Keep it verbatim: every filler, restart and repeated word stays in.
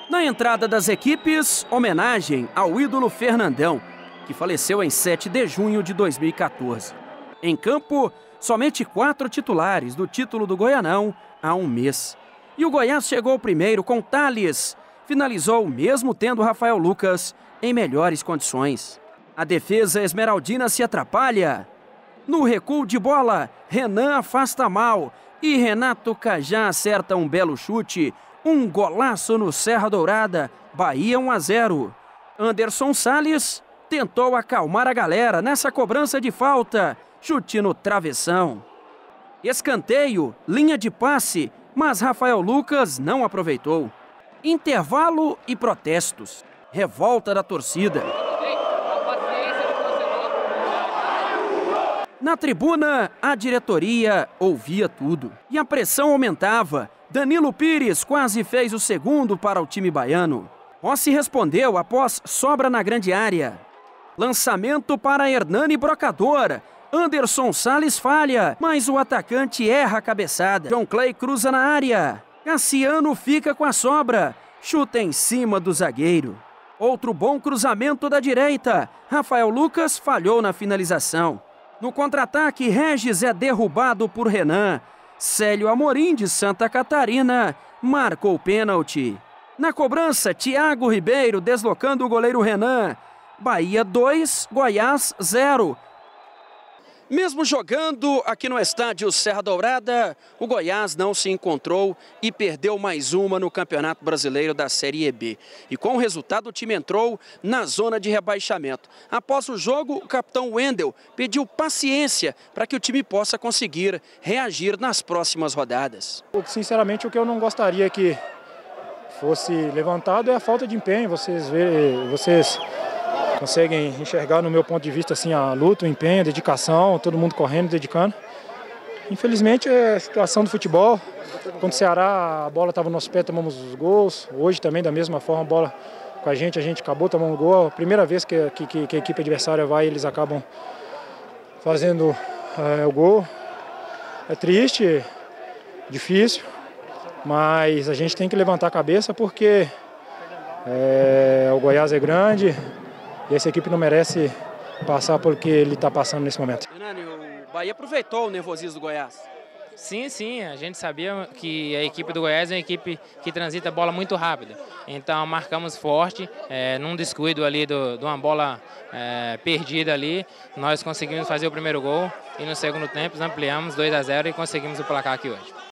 Na entrada das equipes, homenagem ao ídolo Fernandão, que faleceu em sete de junho de dois mil e quatorze. Em campo, somente quatro titulares do título do Goianão há um mês. E o Goiás chegou primeiro com Thales. Finalizou mesmo tendo Rafael Lucas em melhores condições. A defesa esmeraldina se atrapalha. No recuo de bola, Renan afasta mal e Renato Cajá acerta um belo chute. Um golaço no Serra Dourada, Bahia um a zero. Anderson Salles tentou acalmar a galera nessa cobrança de falta. Chute no travessão. Escanteio, linha de passe, mas Rafael Lucas não aproveitou. Intervalo e protestos. Revolta da torcida. Na tribuna, a diretoria ouvia tudo. E a pressão aumentava. Danilo Pires quase fez o segundo para o time baiano. Rossi respondeu após sobra na grande área. Lançamento para Hernani Brocador. Anderson Salles falha, mas o atacante erra a cabeçada. John Clay cruza na área. Cassiano fica com a sobra. Chuta em cima do zagueiro. Outro bom cruzamento da direita. Rafael Lucas falhou na finalização. No contra-ataque, Regis é derrubado por Renan. Célio Amorim, de Santa Catarina, marcou o pênalti. Na cobrança, Thiago Ribeiro deslocando o goleiro Renan. Bahia dois, Goiás zero. Mesmo jogando aqui no estádio Serra Dourada, o Goiás não se encontrou e perdeu mais uma no Campeonato Brasileiro da Série B. E com o resultado, o time entrou na zona de rebaixamento. Após o jogo, o capitão Wendel pediu paciência para que o time possa conseguir reagir nas próximas rodadas. Sinceramente, o que eu não gostaria que fosse levantado é a falta de empenho. Vocês vê, vocês... conseguem enxergar, no meu ponto de vista, assim, a luta, o empenho, a dedicação, todo mundo correndo, dedicando. Infelizmente, é a situação do futebol. Quando o Ceará, a bola estava no nosso pé, tomamos os gols. Hoje também, da mesma forma, a bola com a gente, a gente acabou tomando gol. A primeira vez que, que, que a equipe adversária vai, eles acabam fazendo é, o gol. É triste, difícil, mas a gente tem que levantar a cabeça porque é, o Goiás é grande. E essa equipe não merece passar por que ele está passando nesse momento. Hernani, o Bahia aproveitou o nervosismo do Goiás. Sim, sim, a gente sabia que a equipe do Goiás é uma equipe que transita a bola muito rápida. Então marcamos forte, é, num descuido ali do, de uma bola é, perdida ali, nós conseguimos fazer o primeiro gol e no segundo tempo ampliamos dois a zero e conseguimos o placar aqui hoje.